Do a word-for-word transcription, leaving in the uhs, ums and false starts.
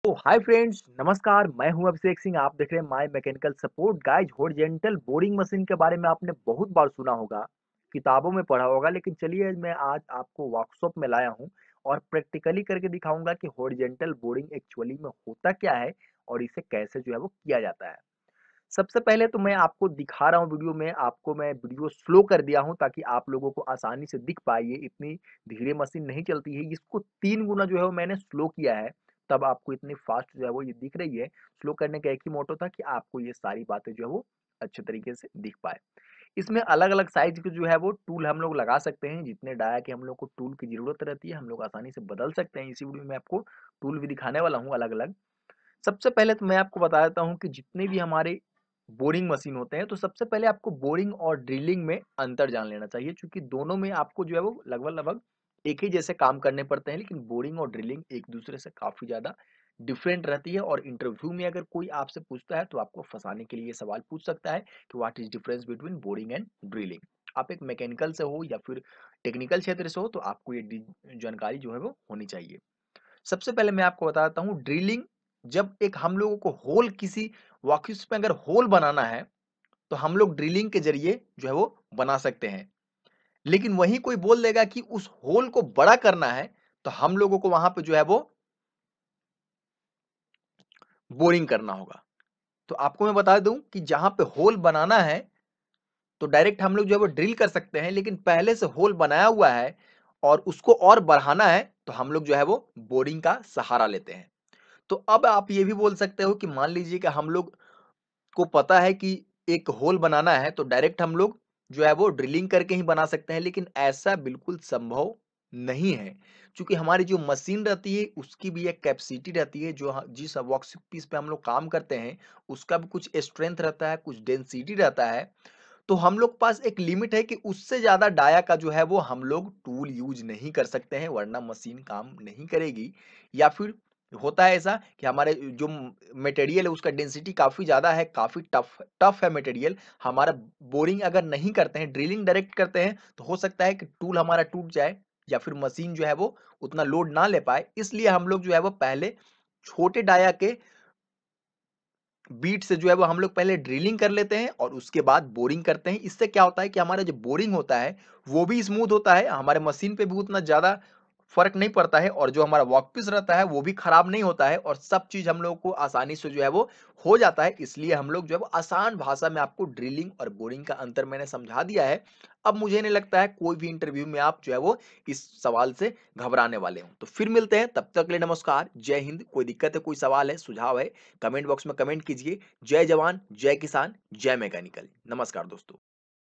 तो hi friends, नमस्कार। मैं हूं अभिषेक सिंह। आप देख रहे हैं my mechanical support guys. Horizontal boring machine के बारे में आपने बहुत बार सुना होगा, किताबों में पढ़ा होगा, लेकिन चलिए मैं आज आपको वर्कशॉप में लाया हूं और प्रैक्टिकली करके दिखाऊंगा कि हॉरिजॉन्टल बोरिंग एक्चुअली में होता क्या है और इसे कैसे जो है वो किया जाता है। सबसे पहले तो मैं आपको दिखा रहा हूँ वीडियो में, आपको मैं वीडियो स्लो कर दिया हूँ ताकि आप लोगों को आसानी से दिख पाए। ये इतनी धीरे मशीन नहीं चलती है, इसको तीन गुना जो है वो मैंने स्लो किया है, तब आपको इतनी फास्ट जो है वो ये दिख रही है। स्लो करने का एक ही मोटो था कि आपको ये सारी बातें जो है वो अच्छे तरीके से दिख पाए। इसमें अलग-अलग साइज़ के जो है वो टूल हम लोग लगा सकते हैं, जितने डाया कि हम लोग को टूल की ज़रूरत रहती है, हम लोग आसानी से बदल सकते हैं। इसी वीडियो में आपको टूल भी दिखाने वाला हूँ अलग-अलग। सबसे पहले तो मैं आपको बता देता हूँ कि जितने भी हमारे बोरिंग मशीन होते हैं, तो सबसे पहले आपको बोरिंग और ड्रिलिंग में अंतर जान लेना चाहिए, क्योंकि दोनों में आपको जो है वो लगभग-लगभग एक ही जैसे काम करने पड़ते हैं, लेकिन बोरिंग और ड्रिलिंग एक दूसरे से काफ़ी ज़्यादा डिफरेंट रहती है। और इंटरव्यू में अगर कोई आपसे पूछता है, तो आपको फँसाने के लिए ये सवाल पूछ सकता है कि what is difference between boring and drilling. आप एक मैकेनिकल से हो या फिर टेक्निकल क्षेत्र से हो, तो आपको ये डी जानकारी जो है वो होनी चाहिए। सबसे पहले मैं आपको बताता हूँ ड्रिलिंग। जब एक हम लोगों को होल किसी वर्कपीस में अगर होल बनाना है, तो हम लोग ड्रिलिंग के ज़रिए जो है वो बना सकते हैं। लेकिन वहीं कोई बोल देगा कि उस होल को बड़ा करना है, तो हम लोगों को वहाँ पे जो है वो बोरिंग करना होगा। तो आपको मैं बता दूँ कि जहाँ पे होल बनाना है, तो डायरेक्ट हम लोग जो है वो ड्रिल कर सकते हैं, लेकिन पहले से होल बनाया हुआ है और उसको और बढ़ाना है, तो हम लोग जो है वो बोरिंग का सहारा लेते हैं। तो अब आप ये भी बोल सकते हो कि मान लीजिए कि हम लोग को पता है कि एक होल बनाना है, तो डायरेक्ट हम लोग जो है वो ड्रिलिंग करके ही बना सकते हैं, लेकिन ऐसा बिल्कुल संभव नहीं है। क्योंकि हमारी जो मशीन रहती है, उसकी भी एक कैपेसिटी रहती है। जो ह जिस वर्कपीस पे हम लोग काम करते हैं, उसका भी कुछ स्ट्रेंथ रहता है, कुछ डेंसिटी रहता है। तो हम लोग के पास एक लिमिट है कि उससे ज़्यादा डाया का जो है वो हम लोग टूल यूज़ नहीं कर सकते हैं, वरना मशीन काम नहीं करेगी। या फिर होता है ऐसा कि हमारे जो मटेरियल है उसका डेंसिटी काफ़ी ज़्यादा है, काफ़ी टफ टफ है मटेरियल। हमारा बोरिंग अगर नहीं करते हैं, ड्रिलिंग डायरेक्ट करते हैं, तो हो सकता है कि टूल हमारा टूट जाए या फिर मशीन जो है वो उतना लोड ना ले पाए। इसलिए हम लोग जो है वो पहले छोटे डाया के बीट से जो है वो हम लोग पहले ड्रिलिंग कर लेते हैं और उसके बाद बोरिंग करते हैं। इससे क्या होता है कि हमारा जो बोरिंग होता है, वो भी स्मूथ होता है, हमारे मशीन पे भी उतना ज़्यादा फ़र्क नहीं पड़ता है और जो हमारा वर्कपीस रहता है, वो भी खराब नहीं होता है और सब चीज़ हम लोगों को आसानी से जो है वो हो जाता है। इसलिए हम लोग जो है वो आसान भाषा में आपको ड्रिलिंग और बोरिंग का अंतर मैंने समझा दिया है। अब मुझे नहीं लगता है कोई भी इंटरव्यू में आप जो है वो इस सवाल से घबराने वाले हो। तो फिर मिलते हैं, तब तक के लिए नमस्कार, जय हिंद। कोई दिक्कत है, कोई सवाल है, सुझाव है, कमेंट बॉक्स में कमेंट कीजिए। जय जवान, जय किसान, जय मैकेनिकल। नमस्कार दोस्तों।